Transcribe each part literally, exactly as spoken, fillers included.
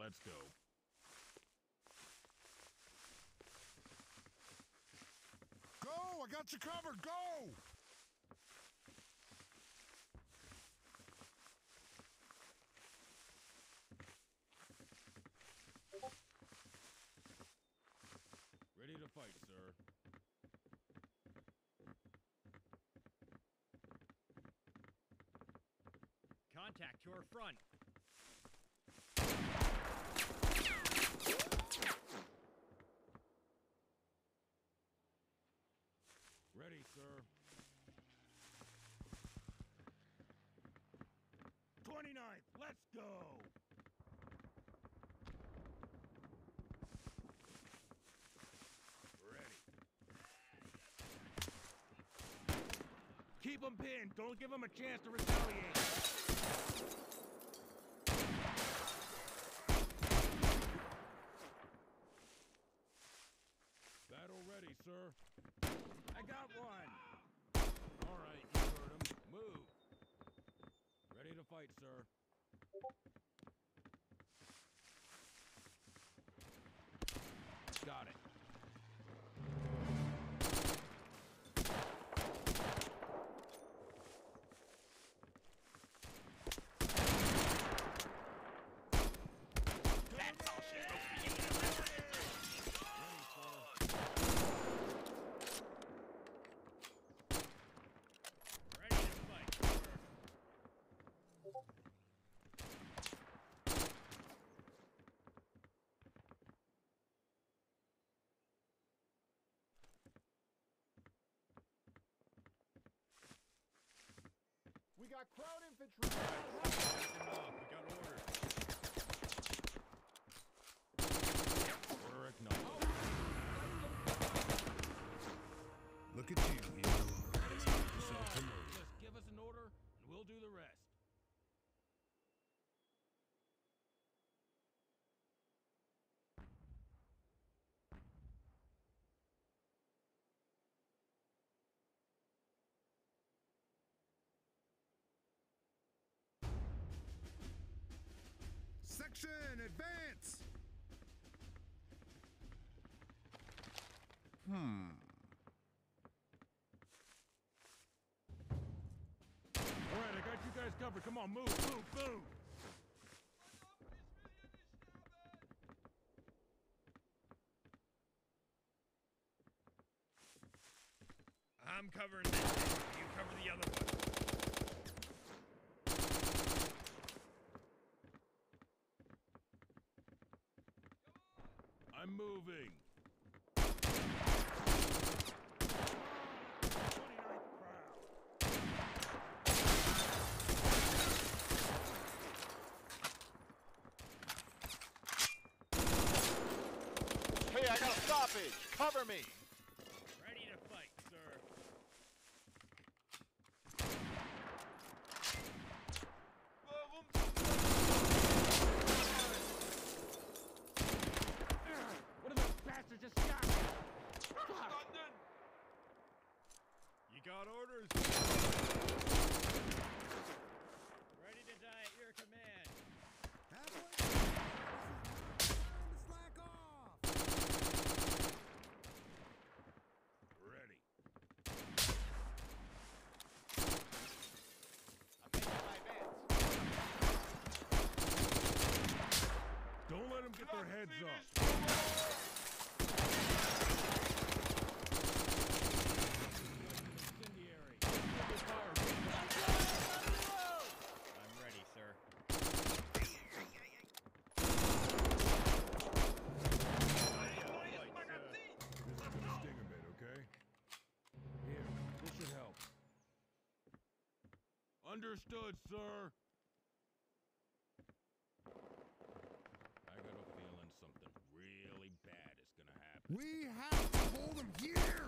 let's go. Go! I got you covered! Go! Ready to fight, sir. Contact your front. Ready, sir. twenty-ninth, let's go! Ready. Keep them pinned. Don't give them a chance to retaliate. Battle ready, sir. I got one. All right, you heard him. Move. Ready to fight, sir. Got it. That's all she's supposed to be. Ready to fight, sir. We got crowd infantry. Enough. We got orders. Order acknowledged. Look at you, hero. Self-promoted. Just give us an order, and we'll do the rest. Section, advance! Hmm. All right, I got you guys covered. Come on, move, move, move! I'm covering this end. You cover the other one. I'm moving. twenty-ninth crowd. Hey, I got a stoppage. Cover me. Ready to fight, sir. What are those bastards just shot me? Fuck. You got orders. Ready to die at your command. Halfway. Slack off! Ready. I'm making my advance. Don't let them get their heads up. Incendiary. I'm ready, sir. This is gonna sting a bit, okay? Here, this should help. Understood, sir. I got a feeling something really bad is gonna happen. We have to hold them here!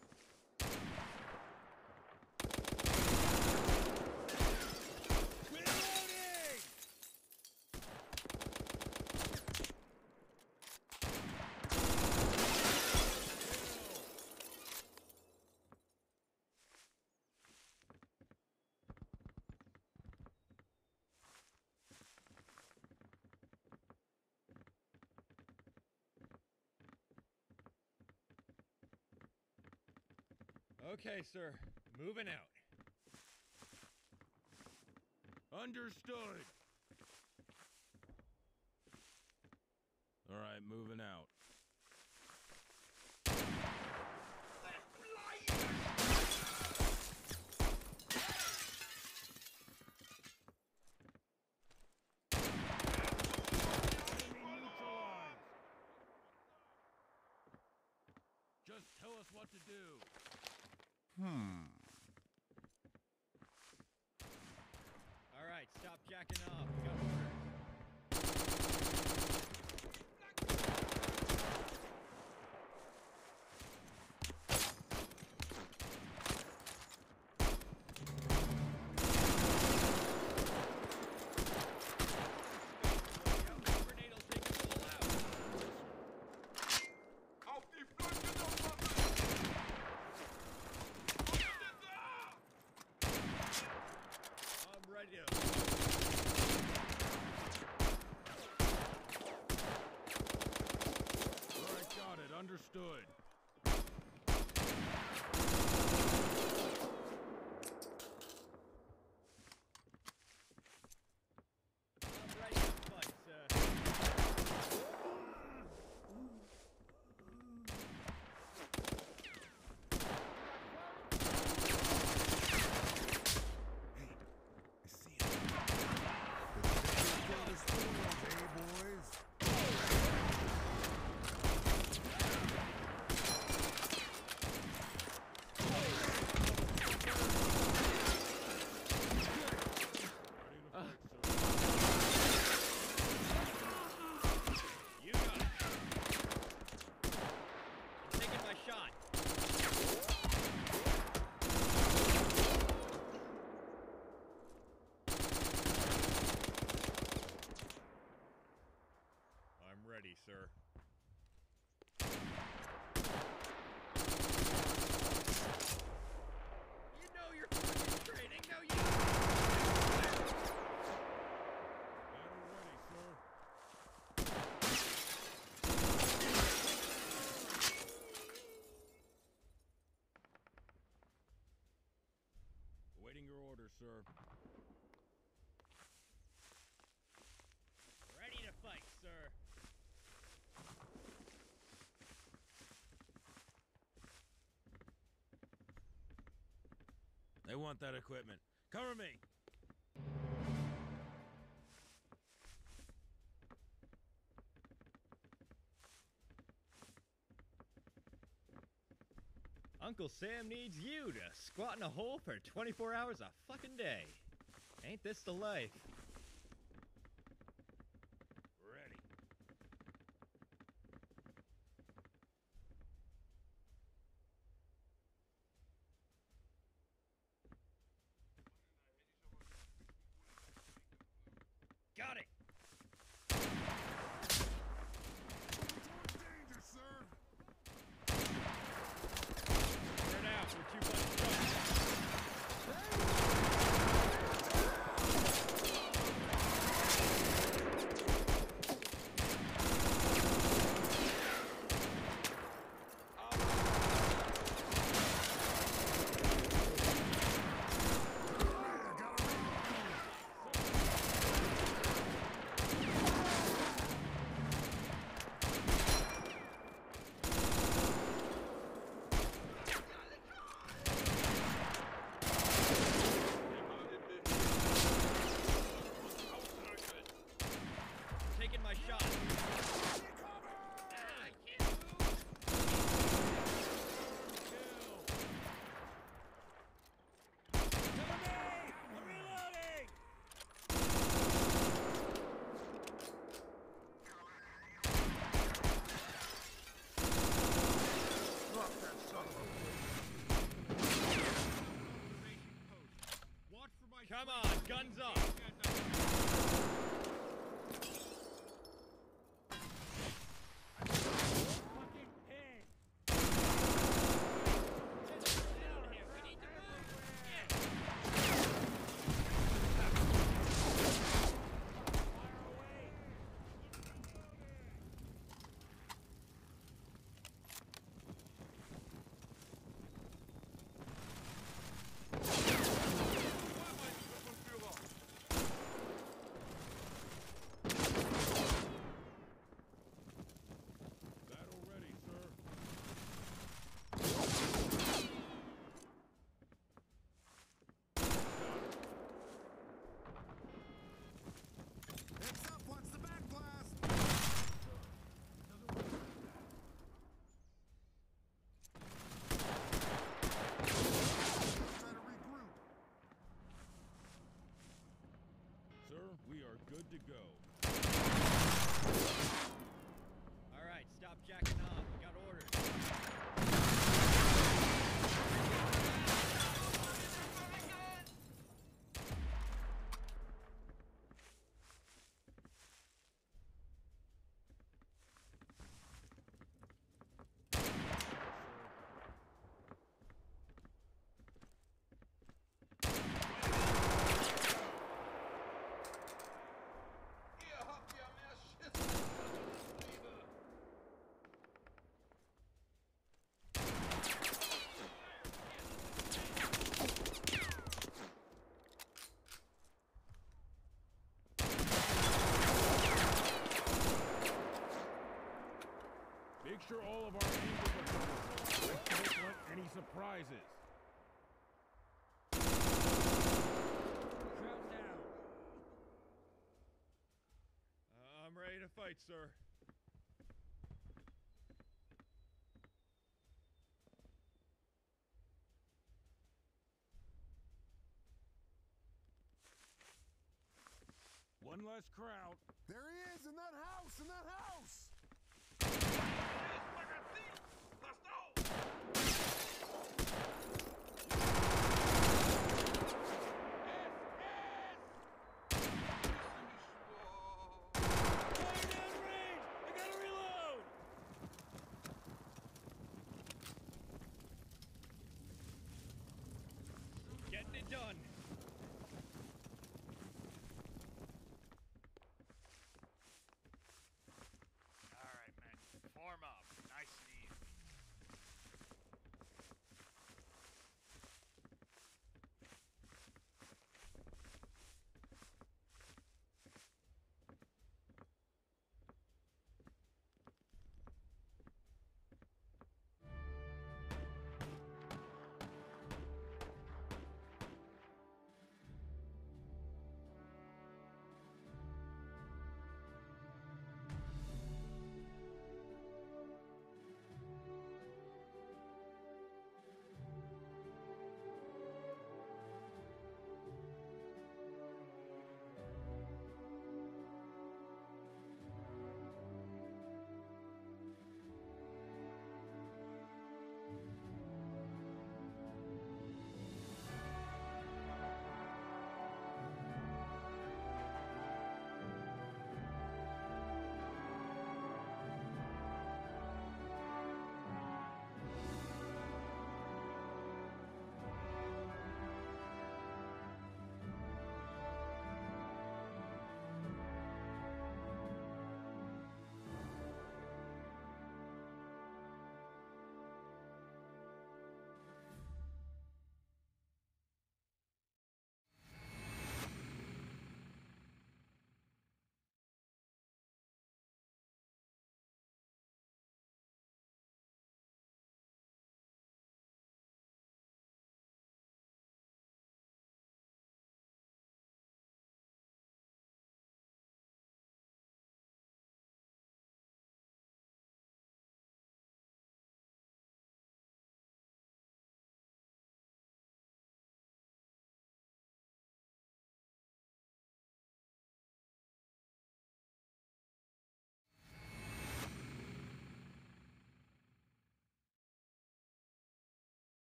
Reloading! Okay, sir. Moving out. Understood. All right, moving out. Just tell us what to do. Hmm. All right, stop jacking off. We got orders. Grenade will take us all out. Auf die Flügel noch I'm ready to... All right, got it. Understood. I'm ready to fight, sir. I see it. The is spoiled, eh, boys? You got it. I'm taking my shot. I'm ready, sir. You know you're fucking training, no you. Battle ready, sir. Awaiting your order, sir. Ready to fight, sir. They want that equipment. Cover me. Uncle Sam needs you to squat in a hole for twenty-four hours a fucking day. Ain't this the life? Ready. Got it! Danger, sir. Turn out, we're two bunch of taking my shot. Ah, I can't move. Cover me! I'm reloading! Drop that son of a Watch for my Come on, guns up. Fucking pin! We need to move. Fire away! we are good to go. All right, stop jacking off. We got orders. Make sure all of our angels are covered. Don't want any surprises. Crowd down. Uh, I'm ready to fight, sir. One less crowd. There he is in that house, in that house! Getting it done.